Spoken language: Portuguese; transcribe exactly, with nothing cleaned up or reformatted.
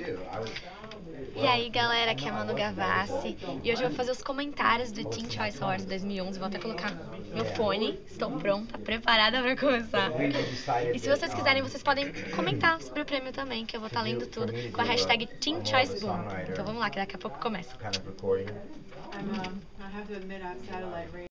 E aí galera, aqui é a Manu Gavassi e hoje eu vou fazer os comentários do Teen Choice Awards dois mil e onze. Vou até colocar meu fone, estou pronta, preparada para começar. E se vocês quiserem, vocês podem comentar sobre o prêmio também, que eu vou estar lendo tudo com a hashtag Teen Choice Boom. Então vamos lá, que daqui a pouco começa.